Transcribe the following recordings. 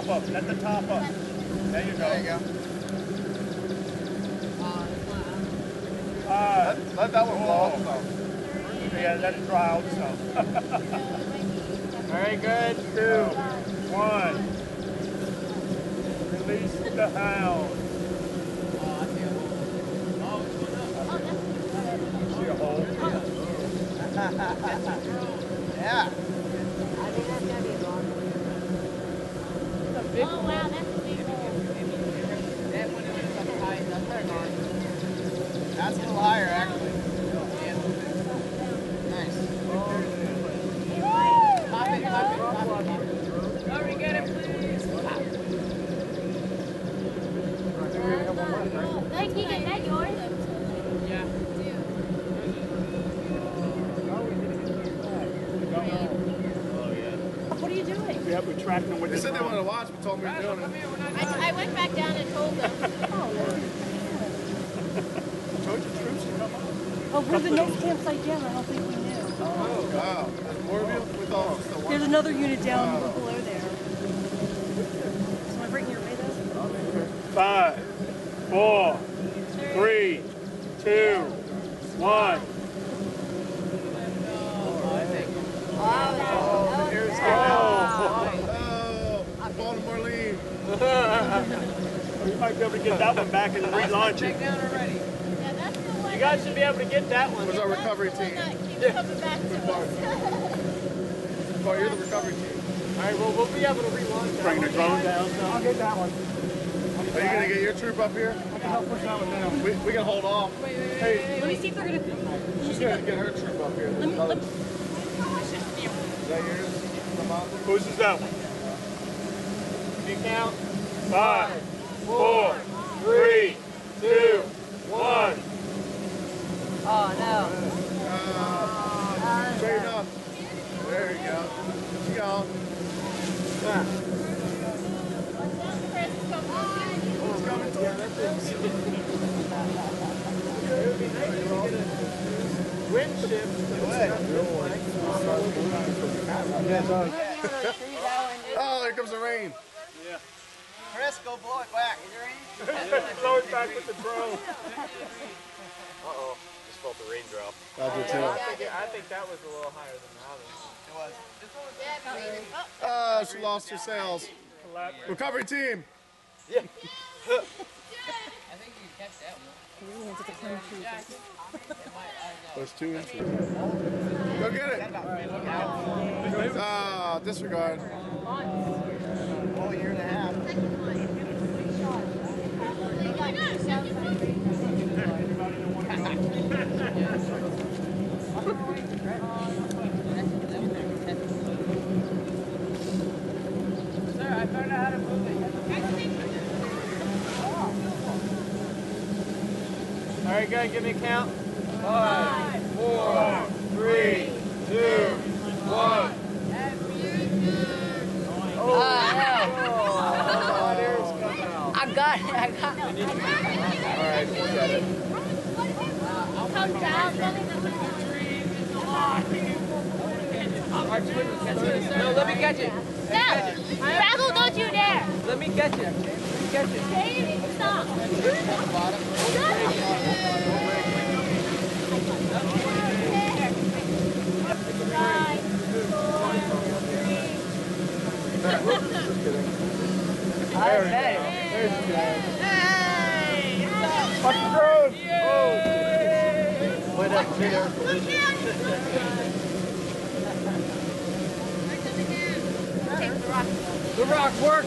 up. Let the top up. There you go. There you go. Let that one blow. Yeah, let it dry out some. Very good. 2, 1. Release the hound. See a hole? Yeah. I think that's gonna be a long one. Oh wow, that's a big hole. That one is up high, that's gone. That's a little higher, actually. Nice. Pop it. Hurry, get it, please. Hey, Keegan, is that yours? Yeah. What are you doing? Yeah, we're tracking them with They the said they drone. wanted to watch, but told me they're doing it. I went back down and told them. Told your troops to come up. Oh, we're the next campsite down. I don't think we knew. Oh, wow. There's more of you? We thought it was still one. There's another unit down below there. Am I breaking your way though? 5, 4, 3, 2, 1. Baltimore lead. You might be able to get that one back and relaunch it. Yeah, that's the one. You guys should be able to get that one. Where's our recovery team? Keep coming back to us. Oh, you're the recovery team. All right, well, we'll be able to relaunch that. Bring the drone down. I'll get that one. Are you going to get your troop up here? I can help push that one down. We can hold off. Hey, Let me see if they're gonna. She's going to get her troop up here. Let me. Is that yours? whose is that one? Can you count? 5, 4, 3, 2, 1. Oh, no. Straighten up. There you go. Keep going. Yeah. It's coming towards us. It would be nice to get a wind shift. Oh, here comes the rain. Yeah. Chris, go blow it back. Is there rain? Blow it back with the drone. Uh-oh, just felt the raindrop. I did too. I think that was a little higher than the other. It was. She lost her sails. Recovery team. Yeah. I think you can catch that one. There's 2 inches. Go get it. Disregard. Oh, year and a half. Sir, I found out how to move it. All right, good. Give me a count. 5, 4, 3, 2, 1. Oh, there's coming out. I got it. All right, forget it. Come down. No, let me catch it. No, Rattle, don't you dare. Let me catch it. Dave, stop. There's good. Watch the drone. Oh. Boy, that's clear. The rock worked.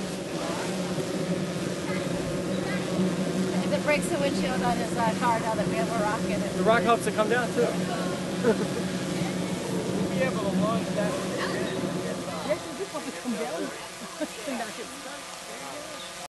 If it breaks the windshield on his car now that we have a rock in it. The rock helps it come down too. We'll be able to launch that. Yes, you just want to come down. Back and